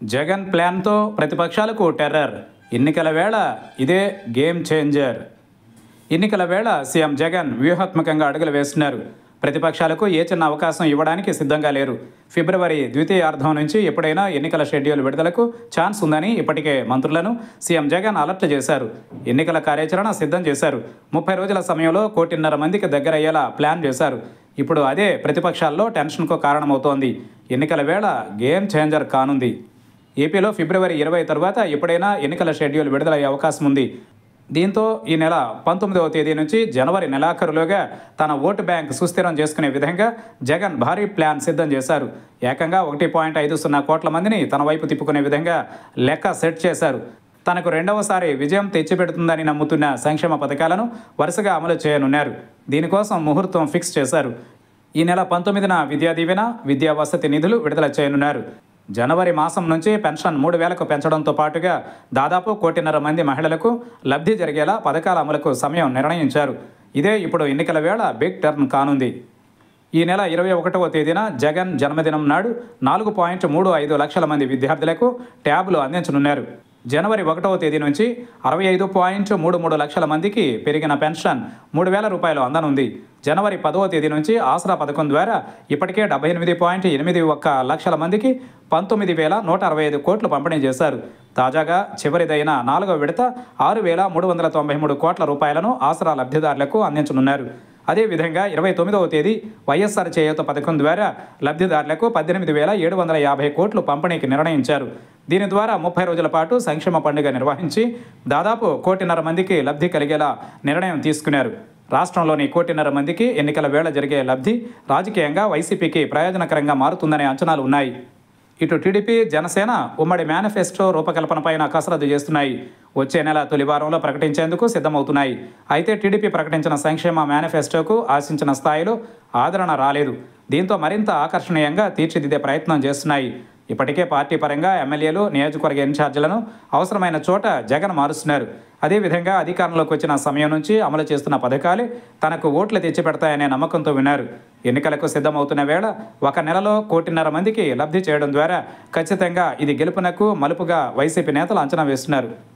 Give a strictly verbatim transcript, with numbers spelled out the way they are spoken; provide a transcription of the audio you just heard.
జగన్ ప్లాన్తో ప్రతిపక్షాలకు టెర్రర్. ఎన్నికల వేళ ఇదే గేమ్ చేంజర్. ఎన్నికల వేళ సీఎం జగన్ వ్యూహాత్మకంగా అడుగులు వేస్తున్నారు. ప్రతిపక్షాలకు ఏ చిన్న అవకాశం ఇవ్వడానికి సిద్ధంగా లేరు. ఫిబ్రవరి ద్వితీయార్థం నుంచి ఎప్పుడైనా ఎన్నికల షెడ్యూల్ విడుదలకు ఛాన్స్ ఉందని ఇప్పటికే మంత్రులను సీఎం జగన్ అలర్ట్ చేశారు. ఎన్నికల కార్యాచరణ సిద్ధం చేశారు. ముప్పై రోజుల సమయంలో కోటిన్నర మందికి దగ్గరయ్యేలా ప్లాన్ చేశారు. ఇప్పుడు అదే ప్రతిపక్షాల్లో టెన్షన్కు కారణమవుతోంది. ఎన్నికల వేళ గేమ్ చేంజర్ కానుంది. ఏపీలో ఫిబ్రవరి ఇరవై తర్వాత ఎప్పుడైనా ఎన్నికల షెడ్యూల్ విడుదలయ్యే అవకాశం ఉంది. దీంతో ఈ నెల పంతొమ్మిదవ తేదీ నుంచి జనవరి నెలాఖరులోగా తన ఓటు బ్యాంక్ సుస్థిరం చేసుకునే విధంగా జగన్ భారీ ప్లాన్ సిద్ధం చేశారు. ఏకంగా ఒకటి పాయింట్ ఐదు సున్నా కోట్ల మందిని తన వైపు తిప్పుకునే విధంగా లెక్క సెట్ చేశారు. తనకు రెండవసారి విజయం తెచ్చిపెడుతుందని నమ్ముతున్న సంక్షేమ పథకాలను వరుసగా అమలు చేయనున్నారు. దీనికోసం ముహూర్తం ఫిక్స్ చేశారు. ఈ నెల పంతొమ్మిదిన విద్యా దీవెన, విద్యా వసతి నిధులు విడుదల చేయనున్నారు. జనవరి మాసం నుంచి పెన్షన్ మూడు వేలకు పెంచడంతో పాటుగా దాదాపు కోటిన్నర మంది మహిళలకు లబ్ధి జరిగేలా పథకాల అమలుకు సమయం నిర్ణయించారు. ఇదే ఇప్పుడు ఎన్నికల వేళ బిగ్ టర్న్ కానుంది. ఈ నెల ఇరవై ఒకటవ తేదీన జగన్ జన్మదినం నాడు నాలుగు పాయింట్ మూడు ఐదు లక్షల మంది విద్యార్థులకు ట్యాబ్లు అందించనున్నారు. జనవరి ఒకటవ తేదీ నుంచి అరవై ఐదు పాయింట్ మూడు మూడు లక్షల మందికి పెరిగిన పెన్షన్ మూడు వేల రూపాయలు అందనుంది. జనవరి పదవ తేదీ నుంచి ఆసరా పథకం ద్వారా ఇప్పటికే డెబ్బై ఎనిమిది పాయింట్ ఎనిమిది ఒక్క లక్షల మందికి పంతొమ్మిది వేల నూట అరవై ఐదు కోట్లు పంపిణీ చేశారు. తాజాగా చివరిదైన నాలుగవ విడత ఆరు వేల మూడు వందల తొంభై మూడు కోట్ల రూపాయలను ఆసరా లబ్ధిదారులకు అందించనున్నారు. అదేవిధంగా ఇరవై తొమ్మిదవ తేదీ వైఎస్ఆర్ చేయూత పథకం ద్వారా లబ్ధిదారులకు పద్దెనిమిది వేల ఏడు వందల యాభై కోట్లు పంపిణీకి నిర్ణయించారు. దీని ద్వారా ముప్పై రోజుల పాటు సంక్షేమ పండుగ నిర్వహించి దాదాపు కోటిన్నర మందికి లబ్ధి కలిగేలా నిర్ణయం తీసుకున్నారు. రాష్ట్రంలోని కోటిన్నర మందికి ఎన్నికల వేళ జరిగే లబ్ధి రాజకీయంగా వైసీపీకి ప్రయోజనకరంగా మారుతుందనే అంచనాలు ఉన్నాయి. ఇటు టీడీపీ, జనసేన ఉమ్మడి మేనిఫెస్టో రూపకల్పనపైన కసరత్తు చేస్తున్నాయి. వచ్చే నెల తొలి వారంలో ప్రకటించేందుకు సిద్ధమవుతున్నాయి. అయితే టీడీపీ ప్రకటించిన సంక్షేమ మేనిఫెస్టోకు ఆశించిన స్థాయిలో ఆదరణ రాలేదు. దీంతో మరింత ఆకర్షణీయంగా తీర్చిదిద్దే ప్రయత్నం చేస్తున్నాయి. ఇప్పటికే పార్టీ పరంగా ఎమ్మెల్యేలు, నియోజకవర్గ ఇన్ఛార్జీలను అవసరమైన చోట జగన్ మారుస్తున్నారు. అదేవిధంగా అధికారంలోకి వచ్చిన సమయం నుంచి అమలు చేస్తున్న పథకాలే తనకు ఓట్లు తెచ్చిపెడతాయనే నమ్మకంతో విన్నారు. ఎన్నికలకు సిద్ధమవుతున్న వేళ ఒక నెలలో కోటిన్నర మందికి లబ్ధి చేయడం ద్వారా ఖచ్చితంగా ఇది గెలుపునకు మలుపుగా వైసీపీ నేతలు అంచనా వేస్తున్నారు.